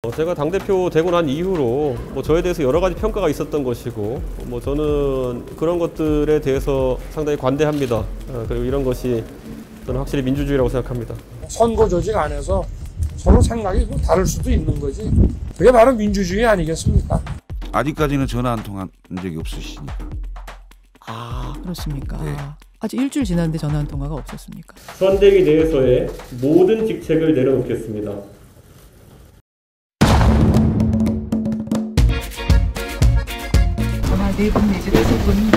제가 당대표 되고 난 이후로 저에 대해서 여러 가지 평가가 있었던 것이고 저는 그런 것들에 대해서 상당히 관대합니다. 그리고 이런 것이 저는 확실히 민주주의라고 생각합니다. 선거 조직 안에서 서로 생각이 다를 수도 있는 거지. 그게 바로 민주주의 아니겠습니까? 아직까지는 전화 한 통 한 적이 없으시니까. 아, 그렇습니까? 네. 아직 일주일 지났는데 전화 한 통화가 없었습니까? 선대위 내에서의 모든 직책을 내려놓겠습니다. 아마 4분 내지 5분.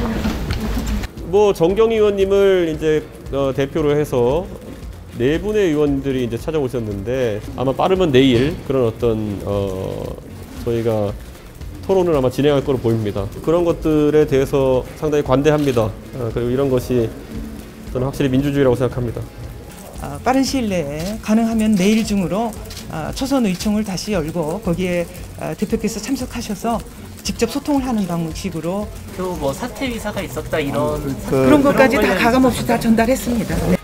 정경희 의원님을 이제 대표로 해서 4분의 의원들이 이제 찾아오셨는데 아마 빠르면 내일 그런 어떤 저희가 토론을 아마 진행할 거로 보입니다. 그런 것들에 대해서 상당히 관대합니다. 그리고 이런 것이 저는 확실히 민주주의라고 생각합니다. 빠른 시일 내에 가능하면 내일 중으로 초선 의총을 다시 열고 거기에 대표께서 참석하셔서 직접 소통을 하는 방식으로 또 사퇴 의사가 있었다 이런 그런 것까지 다 가감없이 다 전달했습니다. 네.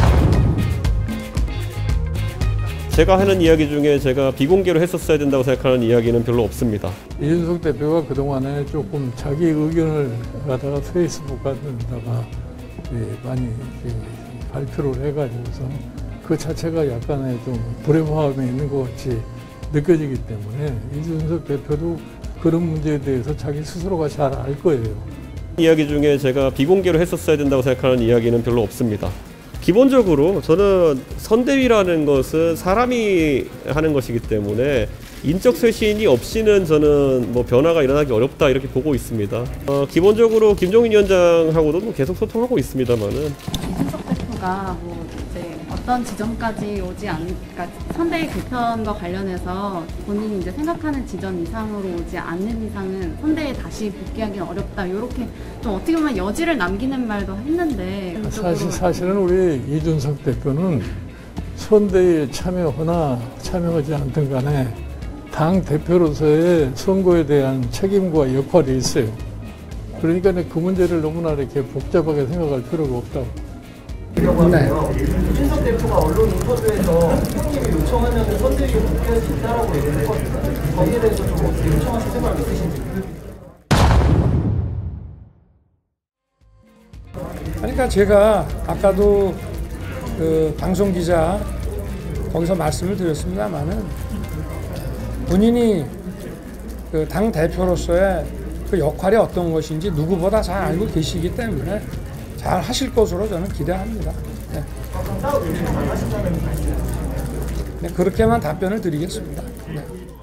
제가 하는 이야기 중에 제가 비공개로 했었어야 된다고 생각하는 이야기는 별로 없습니다. 이준석 대표가 그동안에 조금 자기 의견을 갖다가 페이스북 같은 데다가 많이 발표를 해가지고서 그 자체가 약간의 좀 불협화음이 있는 것 같이 느껴지기 때문에 이준석 대표도 그런 문제에 대해서 자기 스스로가 잘 알 거예요. 이야기 중에 제가 비공개로 했었어야 된다고 생각하는 이야기는 별로 없습니다. 기본적으로 저는 선대위라는 것은 사람이 하는 것이기 때문에 인적 쇄신이 없이는 저는 변화가 일어나기 어렵다 이렇게 보고 있습니다. 기본적으로 김종인 위원장하고도 계속 소통하고 있습니다만은 이준석 대표가 이제 어떤 지점까지 오지 그러니까 선대위 개편과 관련해서 본인이 이제 생각하는 지점 이상으로 오지 않는 이상은 선대위에 다시 복귀하기는 어렵다. 이렇게 좀 어떻게 보면 여지를 남기는 말도 했는데 사실은 우리 이준석 대표는 선대위에 참여하거나 참여하지 않든 간에 당 대표로서의 선거에 대한 책임과 역할이 있어요. 그러니까 그 문제를 너무나 이렇게 복잡하게 생각할 필요가 없다고. 네. 이준석 대표가 언론 인터뷰에서 형님이 요청하면 선대위에 복귀할 수 있다라고 얘기를 했거든요. 거기에 대해서 좀 어떻게 요청하실 생각 있으신지. 그러니까 제가 아까도 그 방송 기자 거기서 말씀을 드렸습니다만은 본인이 그 당 대표로서의 그 역할이 어떤 것인지 누구보다 잘 알고 계시기 때문에 잘 하실 것으로 저는 기대합니다. 네. 네, 그렇게만 답변을 드리겠습니다. 네.